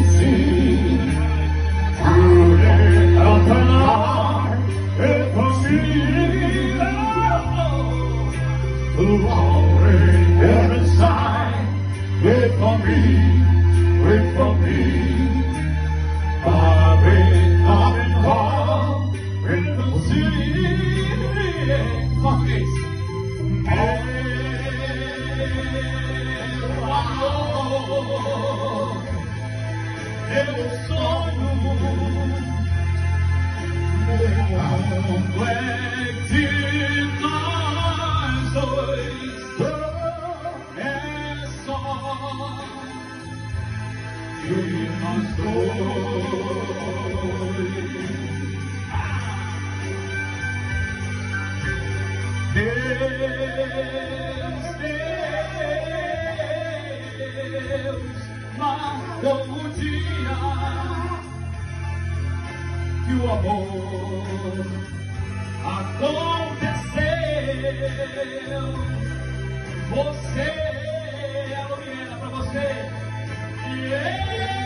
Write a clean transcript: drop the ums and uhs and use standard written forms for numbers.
Wait for me, wait for me. I've been coming home in the city. Fuck this. Eu sonho entre nós dois. É só de nós dois. Deus marcou o dia que o amor aconteceu. Você, a Lorena, pra você.